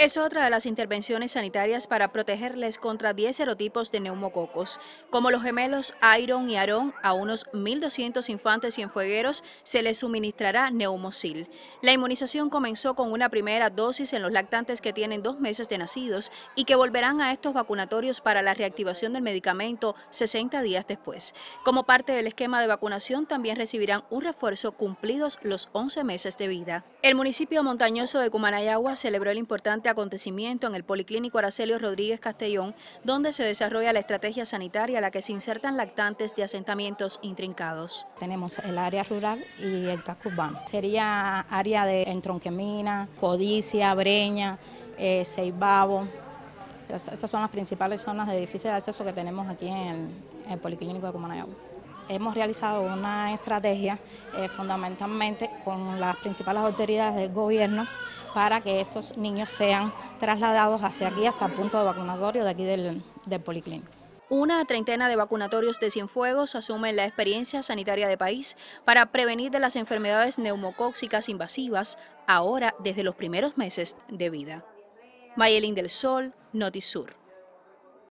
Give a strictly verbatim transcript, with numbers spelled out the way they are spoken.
Es otra de las intervenciones sanitarias para protegerles contra diez serotipos de neumococos. Como los gemelos Iron y Aarón, a unos mil doscientos infantes cienfuegueros se les suministrará Neumocil. La inmunización comenzó con una primera dosis en los lactantes que tienen dos meses de nacidos y que volverán a estos vacunatorios para la reactivación del medicamento sesenta días después. Como parte del esquema de vacunación, también recibirán un refuerzo cumplidos los once meses de vida. El municipio montañoso de Cumanayagua celebró el importante acontecimiento en el Policlínico Aracelio Rodríguez Castellón, donde se desarrolla la estrategia sanitaria a la que se insertan lactantes de asentamientos intrincados. Tenemos el área rural y el casco urbano. Sería área de Entronquemina, Codicia, Breña, eh, Ceibabo. Estas son las principales zonas de difícil acceso que tenemos aquí en el, en el Policlínico de Cumanayagua. Hemos realizado una estrategia eh, fundamentalmente con las principales autoridades del gobierno para que estos niños sean trasladados hacia aquí, hasta el punto de vacunatorio de aquí del, del Policlínico. Una treintena de vacunatorios de Cienfuegos asumen la experiencia sanitaria de país para prevenir de las enfermedades neumocóxicas invasivas, ahora desde los primeros meses de vida. Mayelín del Sol, Notisur.